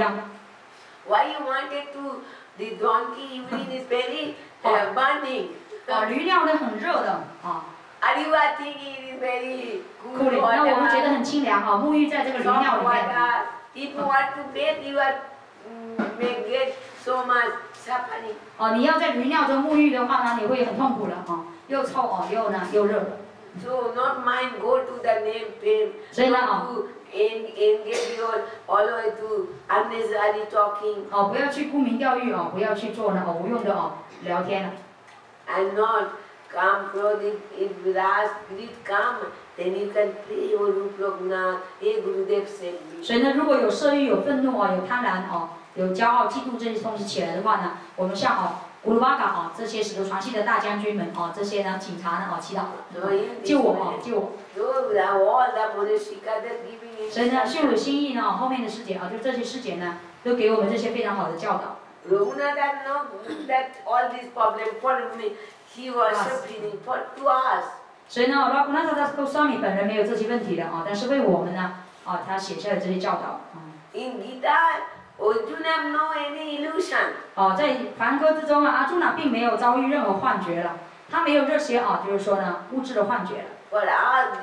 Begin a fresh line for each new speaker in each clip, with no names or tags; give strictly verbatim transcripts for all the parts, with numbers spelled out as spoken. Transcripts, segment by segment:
Why you wanted to the donkey urine is very uh, burning.
啊，驴尿呢很热的啊。
And you are thinking it is very cool
cool.
water.
那我们觉得很清凉啊，沐浴在这个驴尿里面。
If you want to bathe, you are may get so much suffering.
哦，你要在驴尿中沐浴的话呢，你会很痛苦的啊，又臭哦，又呢又热。
So not mind go to the name fame.
所以呢啊。
engage your all the way to unnecessary talking.
哦，不要去沽名钓誉哦，不要去做呢哦无用的哦聊天了。
And not come from the if Vilas greed come, then you can pray O Rup Loknath, Hey Gurudev said me.
所以呢，如果有色欲、有愤怒哦、有贪婪哦、有骄傲、嫉妒这些东西起来的话呢，我们像哦古鲁巴嘎哦这些使徒传系的大将军们哦，这些呢警察呢哦祈祷，救我哦救我。 所以呢，秀有心意呢，后面的师姐啊，就这些师姐呢，都给我们这些非常好的教导。
Raghunath know that all these problems for me, he was suffering for to us.
所以呢，Raghunath Das Goswami 本人没有这些问题的啊，但是为我们呢，啊，他写下了这些教导。
In Gita, Arjuna no any illusion.
哦，在梵歌之中啊，阿朱那并没有遭遇任何幻觉了，他没有这些啊，就是说呢，物质的幻觉了。
For us,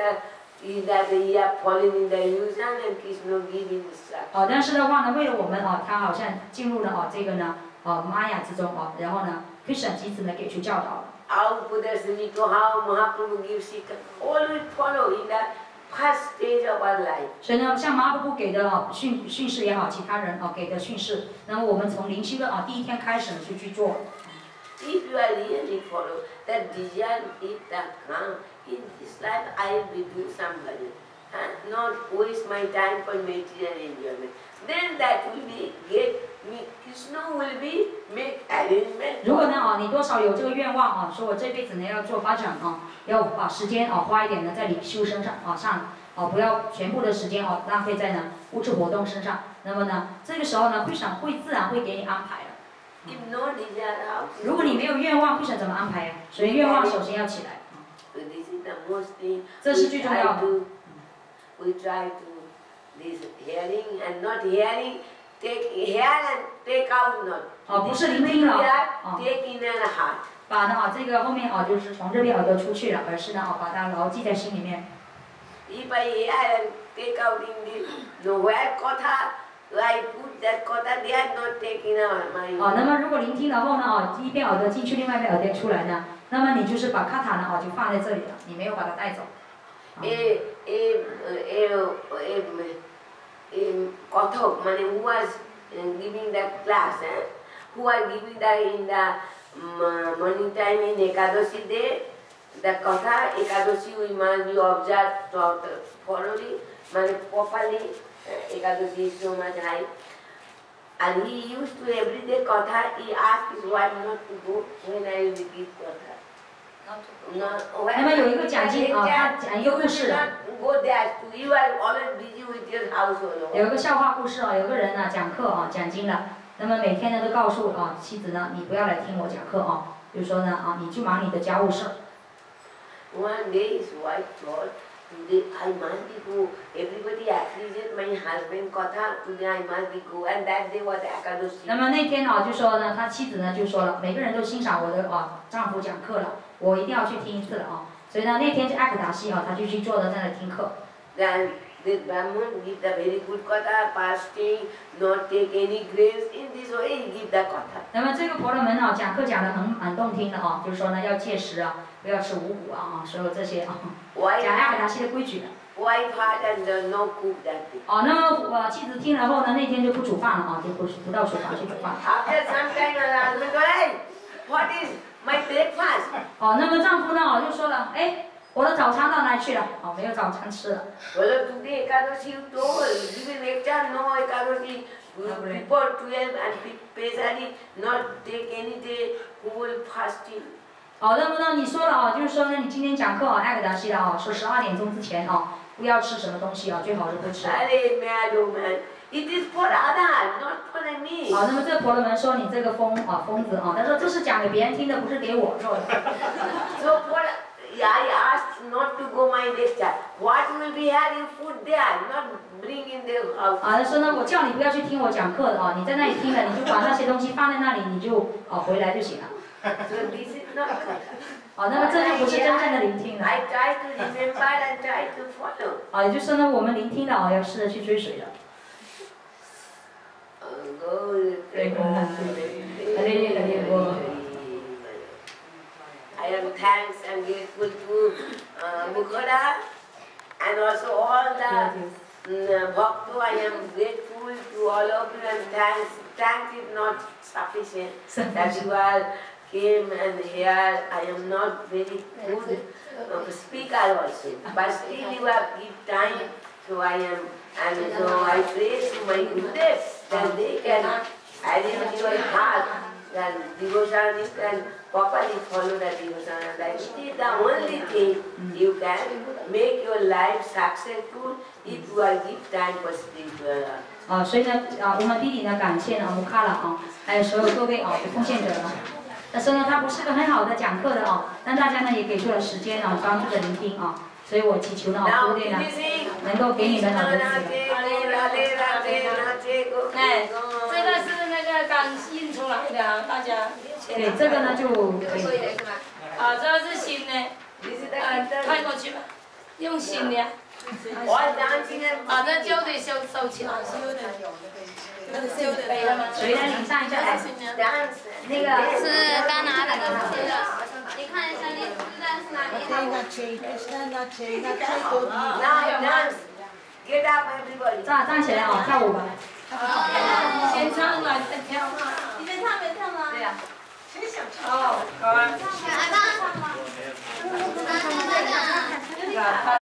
is that he have fallen in the illusion and Krishna giving instruction.
哦，但是的话呢，为了我们哦，他好像进入了哦这个呢，哦玛雅之中哦，然后呢，Krishna 即此呢给出教导了。
How Buddhasini to how Mahaprabhu gives Sikha, all we follow in the first stage of our life.
所以呢，像马布布给的哦训训示也好，其他人哦给的训示，那么我们从灵修的啊第一天开始呢就去做。
If you are really follow that desire, if that come in this life, I will be doing somebody, and not waste my time for material enjoyment. Then that will be get me. Krishna will be make arrangement.
如果呢啊，你多少有这个愿望啊，说我这辈子呢要做发展啊，要把时间啊花一点呢在灵修身上啊上啊，不要全部的时间啊浪费在呢物质活动身上。那么呢，这个时候呢，会想会自然会给你安排了。
If no desire, how?
如果你没有愿望，会想怎么安排呀？所以愿望首先要起来。
So this is the most thing.
这是最重要的。
We try to this hearing and not hearing, take hear and take out not.
哦，不是聆听了，哦，
take in and heart.
把呢啊这个后面啊就是从这边耳朵出去了，而是呢啊把它牢记在心里面。
If I hear and take out in this, nowhere kotha, I put that kotha, they are not taking out my.
哦，那么如果聆听然后呢啊一边耳朵进去，另外一边耳朵出来呢，那么你就是把卡塔呢啊就放在这里了，你没有把它带走。
A a a a a kathak, mane who was giving that class, eh? Who are giving that in the morning time in Ekadashi day, the katha Ekadashi we must be observed thoroughly, mane properly. Ekadashi is so much high, and he used to every day katha. He asked his wife not to go when I will give katha.
那么有一个讲经啊，他讲一个故事。有一个笑话故事啊，有个人呢讲课啊讲经了，那么每天呢都告诉啊妻子呢，你不要来听我讲课啊，就说呢啊，你去忙你的家务事。
One day his wife thought, today I must be go. Everybody appreciate my husband katha. Today I must be go. And that day was Ekadashi.
那么那天啊就说呢，他妻子呢就说了，每个人都欣赏我的啊丈夫讲课了。 我一定要去听一次了啊！所以呢，那天是艾克达西啊，他就去坐在那里听课。
Then the Brahman give the very good katha, fasting, not take any grains. In this way, he give the katha.
那么这个婆罗门啊，讲课讲得很很动听的啊，就是说呢，要戒食啊，不要吃五谷啊啊，所有这些啊，讲艾克达西的规矩的。
Wife had and no cook that day.
哦，那么呃，妻子听了后呢，那天就不煮饭了啊，就不不到厨房去煮饭。
After some time, her husband go, hey, what is my breakfast?
哦，那么丈夫呢，就说了，哎，我的早餐到哪里去了？哦，没有早餐吃了。
Well, today Ekadashi you told, give a lecture, no Ekadashi, before twelve and especially not take any day who will fasting.
哦，那么呢，你说了啊，就是说呢，你今天讲课啊，艾格达西的啊，说十二点钟之前啊，不要吃什么东西啊，最好是不吃。
Arey mad woman, it is for others, not for me.
好，那么这个婆罗门说你这个疯啊疯子啊，他说这是讲给别人听的，不是给我做的。
So for I asked not to go my lecture. What will be having food there? Not bring doing in the house.
啊，他说呢，我叫你不要去听我讲课的哦，你在那里听了，你就把那些东西放在那里，你就哦回来就行了。
So this is not correct.
哦，那么这就不是真正的聆听了。
I try to remember and try to follow.
啊，也就是说呢，我们聆听的哦，要试着去追随的。
I am thanks and grateful to uh, Mukhoda and also all the um, Bhakta. I am grateful to all of you and thanks. Thanks is not sufficient that you all came and here. I am not very good uh, speaker also, but still you have give time. So I am, and so I pray to my Gurudev that they can add in your heart that devotion you can properly follow the devotion. That it is the only thing you can make your life successful if you are give time for spiritual.
啊，所以呢，啊，我们弟弟呢，感谢呢，穆卡拉啊，还有所有各位啊，奉献者呢。但是呢，他不是个很好的讲课的啊，但大家呢也给出了时间啊，专注的聆听啊，所以我祈求呢，啊，各位呢，能够给你们好的资源。
哎，这个是那个刚印出来的啊，大家。
对，这个呢就可以。
啊，这个是新的，呃，看过去吧，用新的。啊，这旧的收收起来。背了吗？
谁来领上一下来？那个
是刚拿的，你看一下你是在是哪里？
Get up, everybody.
站站起来啊，跳舞吧。
先唱完再跳。
你先唱没唱吗？
对呀。哦，好啊。
来吧。